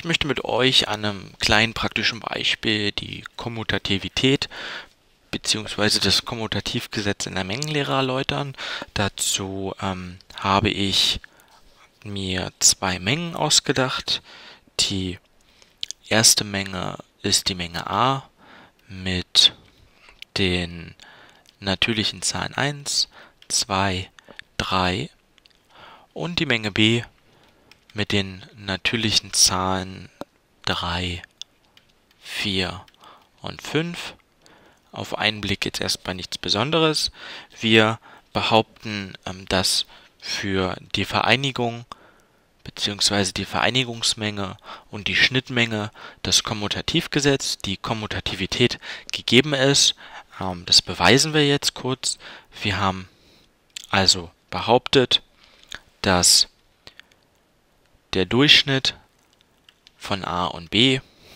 Ich möchte mit euch an einem kleinen praktischen Beispiel die Kommutativität bzw. das Kommutativgesetz in der Mengenlehre erläutern. Dazu habe ich mir zwei Mengen ausgedacht. Die erste Menge ist die Menge a mit den natürlichen Zahlen 1, 2, 3 und die Menge b mit den natürlichen Zahlen 3, 4 und 5. Auf einen Blick jetzt erstmal nichts Besonderes. Wir behaupten, dass für die Vereinigung bzw. die Vereinigungsmenge und die Schnittmenge das Kommutativgesetz, die Kommutativität gegeben ist. Das beweisen wir jetzt kurz. Wir haben also behauptet, dass der Durchschnitt von a und b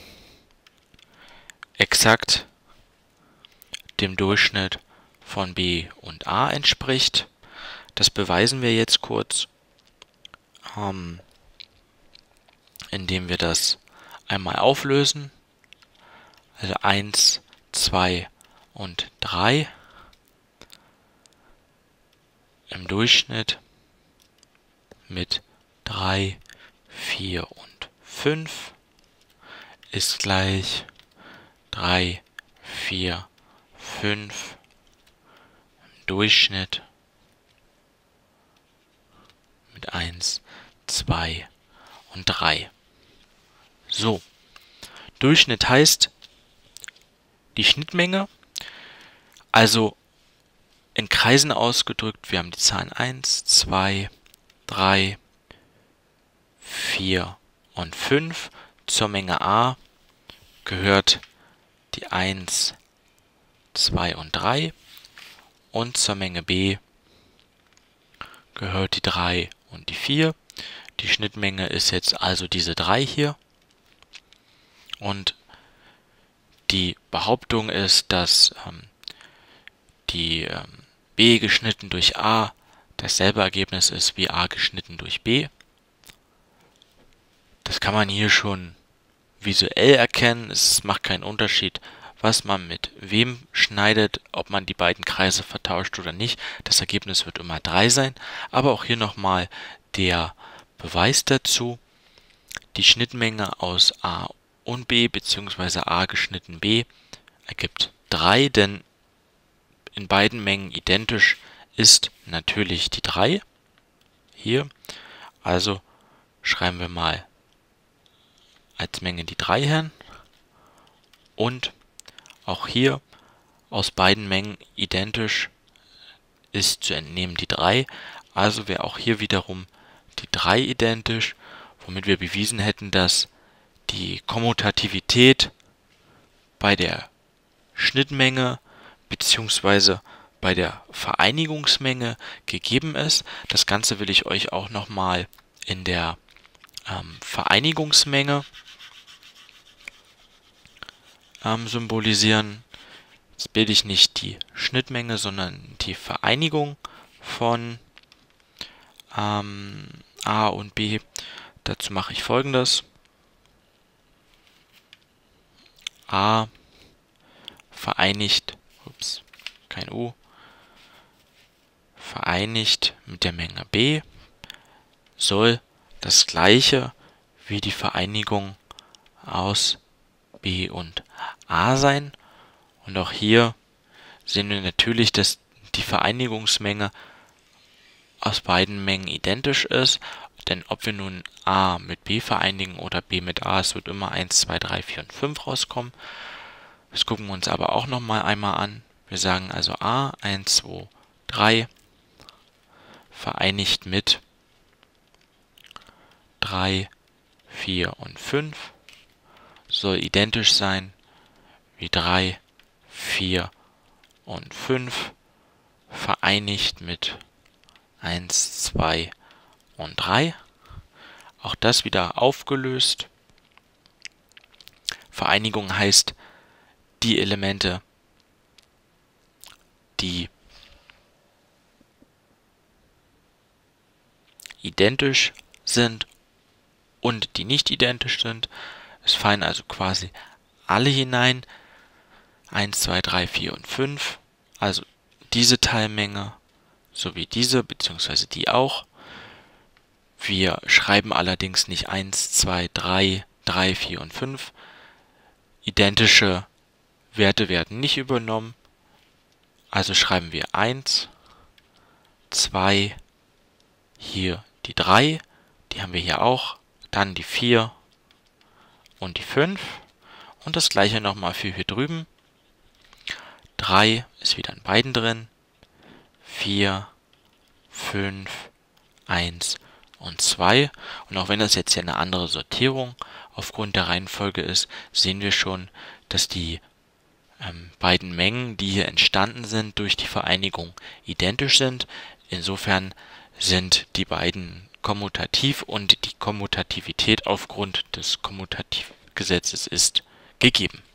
exakt dem Durchschnitt von b und a entspricht. Das beweisen wir jetzt kurz, indem wir das einmal auflösen. Also 1, 2 und 3 im Durchschnitt mit 3, 4 und 5 ist gleich 3, 4, 5 im Durchschnitt mit 1, 2 und 3. So, Durchschnitt heißt die Schnittmenge, also in Kreisen ausgedrückt, wir haben die Zahlen 1, 2, 3, 4 und 5. Zur Menge a gehört die 1, 2 und 3 und zur Menge b gehört die 3 und die 4. Die Schnittmenge ist jetzt also diese 3 hier. Und die Behauptung ist, dass die b geschnitten durch a dasselbe Ergebnis ist wie a geschnitten durch b. Das kann man hier schon visuell erkennen. Es macht keinen Unterschied, was man mit wem schneidet, ob man die beiden Kreise vertauscht oder nicht. Das Ergebnis wird immer 3 sein. Aber auch hier nochmal der Beweis dazu. Die Schnittmenge aus a und b bzw. a geschnitten b ergibt 3, denn in beiden Mengen identisch ist natürlich die 3 hier. Also schreiben wir mal als Menge die 3 hin. Und auch hier aus beiden Mengen identisch ist zu entnehmen die 3. Also wäre auch hier wiederum die 3 identisch, womit wir bewiesen hätten, dass die Kommutativität bei der Schnittmenge bzw. bei der Vereinigungsmenge gegeben ist. Das Ganze will ich euch auch nochmal in der Vereinigungsmenge symbolisieren. Jetzt bilde ich nicht die Schnittmenge, sondern die Vereinigung von a und b. Dazu mache ich Folgendes. A vereinigt, kein U, vereinigt mit der Menge b soll das gleiche wie die Vereinigung aus b und a sein. Und auch hier sehen wir natürlich, dass die Vereinigungsmenge aus beiden Mengen identisch ist. Denn ob wir nun a mit b vereinigen oder b mit a, es wird immer 1, 2, 3, 4 und 5 rauskommen. Das gucken wir uns aber auch nochmal einmal an. Wir sagen also a, 1, 2, 3 vereinigt mit 3, 4 und 5 soll identisch sein wie 3, 4 und 5 vereinigt mit 1, 2 und 3. Auch das wieder aufgelöst. Vereinigung heißt, die Elemente, die identisch sind und die nicht identisch sind. Es fallen also quasi alle hinein. 1, 2, 3, 4 und 5. Also diese Teilmenge sowie diese bzw. die auch. Wir schreiben allerdings nicht 1, 2, 3, 3, 4 und 5. Identische Werte werden nicht übernommen. Also schreiben wir 1, 2, hier die 3, die haben wir hier auch, dann die 4 und die 5 und das gleiche nochmal für hier drüben. 3 ist wieder in beiden drin, 4, 5, 1 und 2. Und auch wenn das jetzt hier eine andere Sortierung aufgrund der Reihenfolge ist, sehen wir schon, dass die beiden Mengen, die hier entstanden sind durch die Vereinigung, identisch sind. Insofern sind die beiden kommutativ und die Kommutativität aufgrund des Kommutativgesetzes ist gegeben.